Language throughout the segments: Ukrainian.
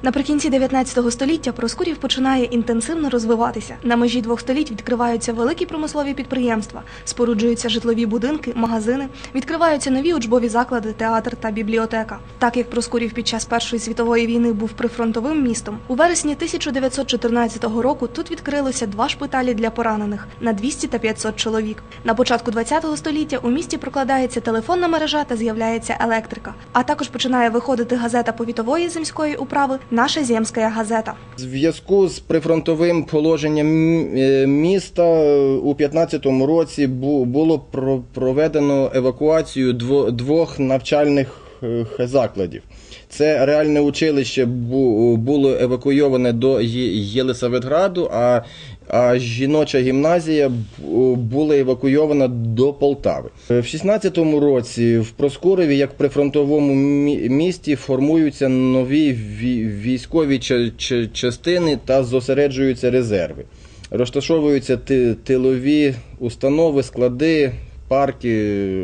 Наприкінці 19 століття Проскурів починає інтенсивно розвиватися. На межі двох століть відкриваються великі промислові підприємства, споруджуються житлові будинки, магазини, відкриваються нові учбові заклади, театр та бібліотека. Так як Проскурів під час Першої світової війни був прифронтовим містом, у вересні 1914 року тут відкрилося 2 шпиталі для поранених на 200 та 500 чоловік. На початку 20 століття у місті прокладається телефонна мережа та з'являється електрика. А також починає виходити газета повітової земської управи «Наша земська газета». В зв'язку з прифронтовим положенням міста у 15-му році було проведено евакуацію 2 навчальних закладів. Це реальне училище було евакуйоване до Єлисаветграду, а жіноча гімназія була евакуйована до Полтави. В 16-му році в Проскурові, як прифронтовому місті, формуються нові військові частини та зосереджуються резерви. Розташовуються тилові установи, склади, парки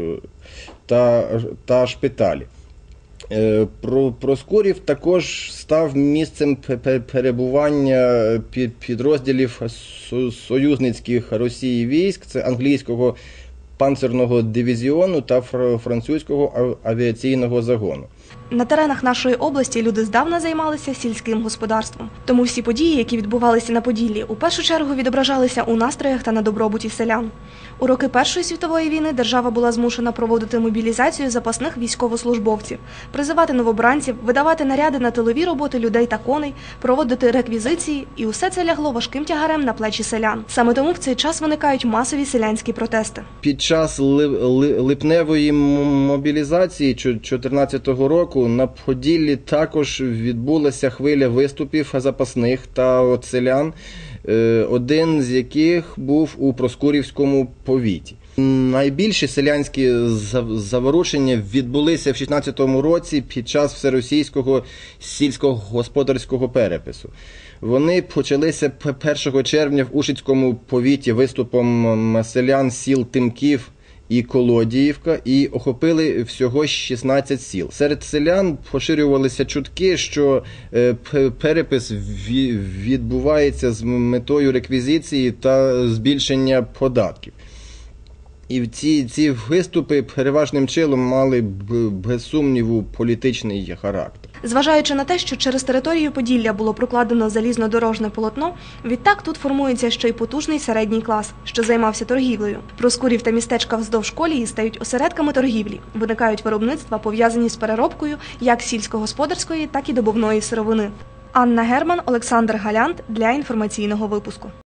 та шпиталі. Проскурів також став місцем перебування підрозділів союзницьких Росії військ, це англійського панцерного дивізіону та французького авіаційного загону. На теренах нашої області люди здавна займалися сільським господарством. Тому всі події, які відбувалися на Поділлі, у першу чергу відображалися у настроях та на добробуті селян. У роки Першої світової війни держава була змушена проводити мобілізацію запасних військовослужбовців, призивати новобранців, видавати наряди на тилові роботи людей та коней, проводити реквізиції, і усе це лягло важким тягарем на плечі селян. Саме тому в цей час виникають масові селянські протести. Під час липневої мобілізації 2014 року на Поділлі також відбулася хвиля виступів запасних та селян, один з яких був у Проскурівському повіті. Найбільші селянські заворушення відбулися в 16-му році під час всеросійського сільськогосподарського перепису. Вони почалися 1 червня в Ушицькому повіті виступом селян сіл Тимків і Колодіївка і охопили всього 16 сіл. Серед селян поширювалися чутки, що перепис відбувається з метою реквізиції та збільшення податків. І ці виступи переважним чином мали, без сумніву, політичний характер. Зважаючи на те, що через територію Поділля було прокладено залізнодорожне полотно, відтак тут формується ще й потужний середній клас, що займався торгівлею. Проскурів та містечка вздовж колії стають осередками торгівлі. Виникають виробництва, пов'язані з переробкою як сільськогосподарської, так і добувної сировини. Анна Герман, Олександр Галянт для інформаційного випуску.